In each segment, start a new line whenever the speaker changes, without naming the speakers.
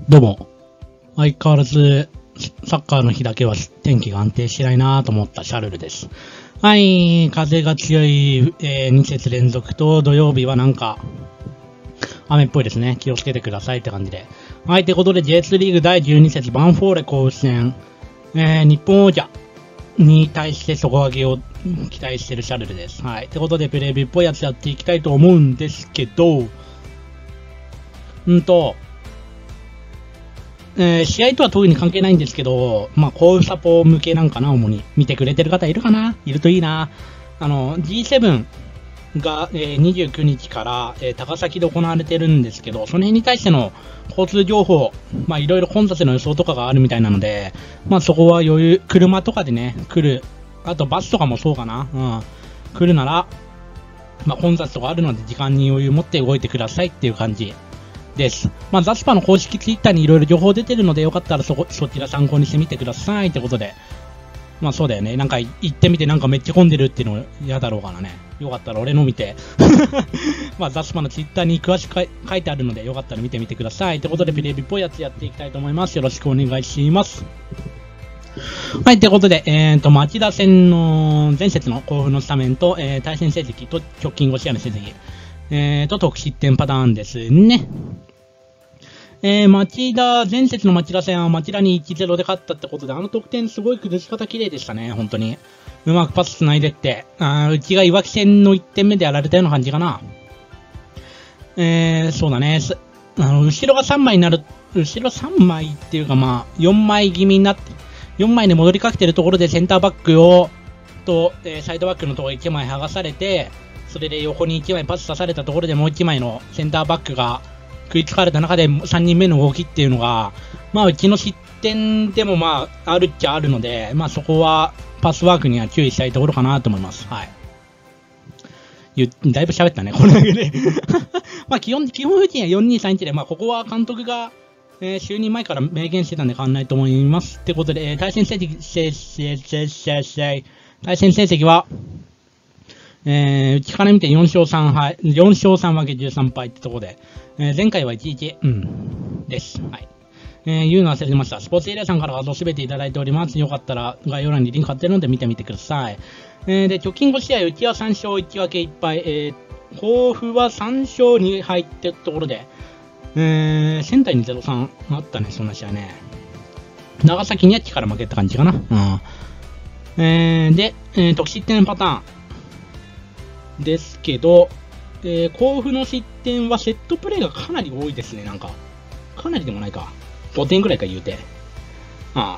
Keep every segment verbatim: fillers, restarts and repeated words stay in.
どうも。相変わらず、サッカーの日だけは天気が安定してないなぁと思ったシャルルです。はい、風が強い、えー、に節連続と土曜日はなんか、雨っぽいですね。気をつけてくださいって感じで。はい、ということで ジェイツー リーグだいじゅうに節バンフォーレ甲府戦、えー、日本王者に対して底上げを期待しているシャルルです。はい、ということでプレビューっぽいやつやっていきたいと思うんですけど、うんと、えー、試合とは特に関係ないんですけど、まあ、甲府サポ向けなんかな、主に。見てくれてる方いるかないるといいな。あの、ジーセブン が、えー、にじゅうくにちから、えー、高崎で行われてるんですけど、その辺に対しての交通情報、まあ、いろいろ混雑の予想とかがあるみたいなので、まあ、そこは余裕、車とかでね、来る。あと、バスとかもそうかな。うん。来るなら、まあ、混雑とかあるので、時間に余裕持って動いてくださいっていう感じ。です。まあ、ザスパの公式ツイッターにいろいろ情報出てるので、よかったらそこ、そちら参考にしてみてくださいってことで。まあそうだよね。なんか行ってみてなんかめっちゃ混んでるっていうの嫌だろうからね。よかったら俺の見て。まあザスパのツイッターに詳しく書いてあるので、よかったら見てみてくださいってことで、プレビューっぽいやつやっていきたいと思います。よろしくお願いします。はい、ということで、えーと、町田戦の前節の甲府のスタメンと、えー、対戦成績と直近ご試合の成績。えーと、得失点パターンですね。えー、町田、前節の町田戦は町田に いちたいゼロ で勝ったってことで、あの得点すごい崩し方綺麗でしたね、本当に。うまくパス繋いでって、あうちがいわき戦のいってんめでやられたような感じかな。えー、そうだね。あの、後ろがさんまいになる、後ろさんまいっていうかまあ、よんまい気味になって、よんまいで戻りかけてるところでセンターバックを、と、えー、サイドバックのところいちまい剥がされて、それで横にいちまいパス刺されたところでもういちまいのセンターバックが食いつかれた中でさんにんめの動きっていうのが、まあうちの失点でもまああるっちゃあるので、まあそこはパスワークには注意したいところかなと思います。はい。だいぶ喋ったね、これだけで。まあ基本、基本風景はよんにーさんいちで、まあここは監督が、えー、就任前から明言してたんで変わんないと思います。ってことで、えー、対戦成績、対戦成績は、えー、うちから見てよんしょうさんはい、よんしょうさん分けじゅうさんぱいってとこで、えー、前回はいちいち、うん、です。はい。えー、言うの忘れてました。スポーツエリアさんから画像すべていただいております。よかったら概要欄にリンク貼ってるので見てみてください。えー、で、直近ご試合、うちはさんしょういち分けいっぱい、えー、甲府はさんしょうにはいってところで、えー、仙台にゼロさんあったね、そんな試合ね。長崎には力負けって感じかな。うん。えー、で、えー、得失点パターン。ですけど、えー、甲府の失点はセットプレーがかなり多いですね、なんか。かなりでもないか。ごてんくらいか言うて。あ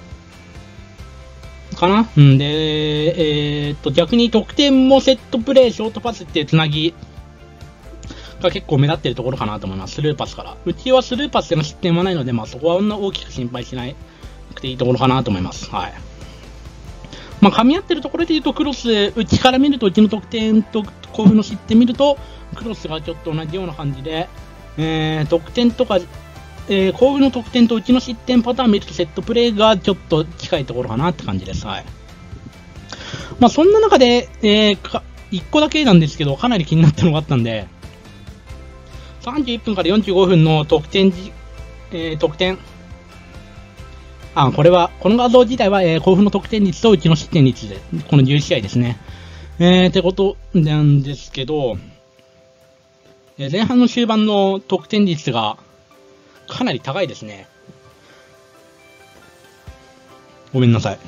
あ。かなうんで、えー、っと、逆に得点もセットプレー、ショートパスっていうつなぎが結構目立ってるところかなと思います。スルーパスから。うちはスルーパスでの失点はないので、まあそこはそんな大きく心配しなくていいところかなと思います。はい。まあ、噛み合ってるところで言うと、クロス、うちから見ると、うちの得点と甲府の失点見ると、クロスがちょっと同じような感じで、えー、得点とか、えー、甲府の得点とうちの失点パターン見ると、セットプレーがちょっと近いところかなって感じです。はい。まあ、そんな中で、えー、かいっこだけなんですけど、かなり気になったのがあったんで、さんじゅういっぷんからよんじゅうごふんの得点じ、えー、得点、あ、これは、この画像自体は、えー、甲府の得点率とうちの失点率で、このじゅう試合ですね。えー、ってことなんですけど、えー、前半の終盤の得点率がかなり高いですね。ごめんなさい。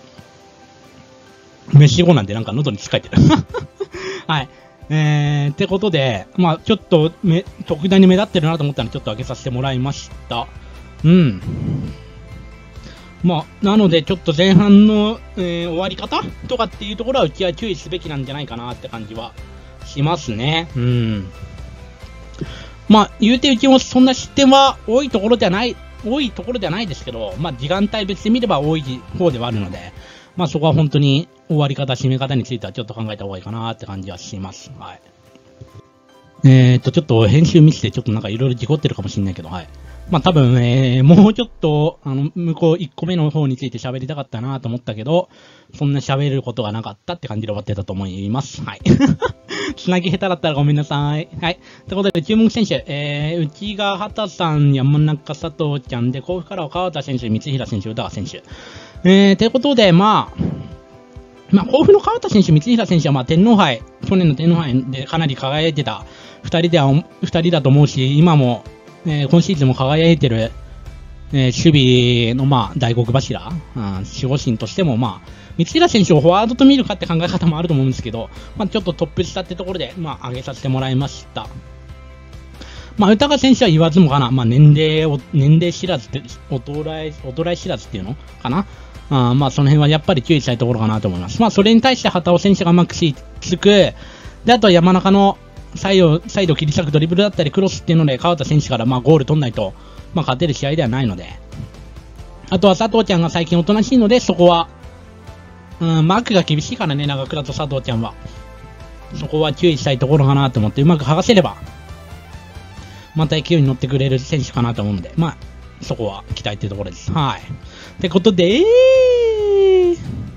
飯後なんでなんか喉につかえてる。はい。えー、ってことで、まあちょっとめ、特段に目立ってるなと思ったので、ちょっと上げさせてもらいました。うん。まあ、なので、ちょっと前半の、えー、終わり方とかっていうところは、うちは注意すべきなんじゃないかなって感じはしますね。うん。まあ、言うてうちもそんな失点は多いところではない、多いところではないですけど、まあ、時間帯別で見れば多い方ではあるので、まあ、そこは本当に終わり方、締め方についてはちょっと考えた方がいいかなって感じはします。はい。えーっと、ちょっと編集ミスでちょっとなんかいろいろ事故ってるかもしれないけど、はい。 まあ多分、えー、もうちょっと、あの、向こういっこめの方について喋りたかったなと思ったけど、そんな喋ることがなかったって感じで終わってたと思います。はい。つなぎ下手だったらごめんなさい。はい。ということで、注目選手、えー、内が畑さん、山中佐藤ちゃんで、甲府からは川田選手、三平選手、宇田川選手。えー、ということで、まあ、まあ、甲府の川田選手、三平選手は、まあ、天皇杯、去年の天皇杯でかなり輝いてた二人では、二人だと思うし、今も、えー、今シーズンも輝いてる、えー、守備の、まあ、大黒柱、うん、守護神としても、まあ、三平選手をフォワードと見るかって考え方もあると思うんですけど、まあ、ちょっとトップ下ってところで、まあ、上げさせてもらいました。まあ、宇田川選手は言わずもかな、まあ、年齢を、年齢知らずって、衰え、衰え知らずっていうのかな。あまあ、その辺はやっぱり注意したいところかなと思います。まあ、それに対して畑尾選手がうまくしつく、で、あとは山中のサイド、サイド切り裂くドリブルだったりクロスっていうので、川田選手からまあゴール取んないと、まあ、勝てる試合ではないので、あとは佐藤ちゃんが最近おとなしいので、そこは、うん、マークが厳しいからね、長倉と佐藤ちゃんは。そこは注意したいところかなと思って、うまく剥がせれば、また勢いに乗ってくれる選手かなと思うので、まあ、そこは期待っていうところです。はい。ってことで、えー、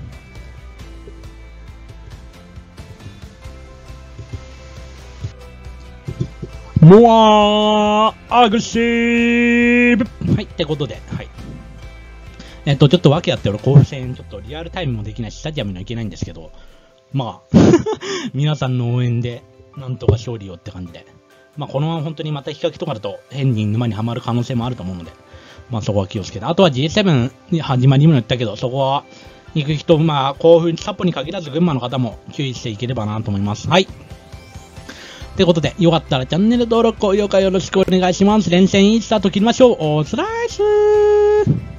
モアアグレッシブはい、ってことで、はい。えっと、ちょっと訳あって俺、甲府戦、ちょっとリアルタイムもできないし、スタジアムには行けないんですけど、まあ、皆さんの応援で、なんとか勝利をって感じで。まあ、このまま本当にまた比較とかだと、変に沼にはまる可能性もあると思うので、まあ、そこは気をつけて。あとは ジーセブン に始まりにも言ったけど、そこは、行く人、まあ、甲府、サポに限らず群馬の方も注意していければなと思います。はい。ということで、よかったらチャンネル登録、高評価よろしくお願いします。連戦いいスタート切りましょう。おスライスー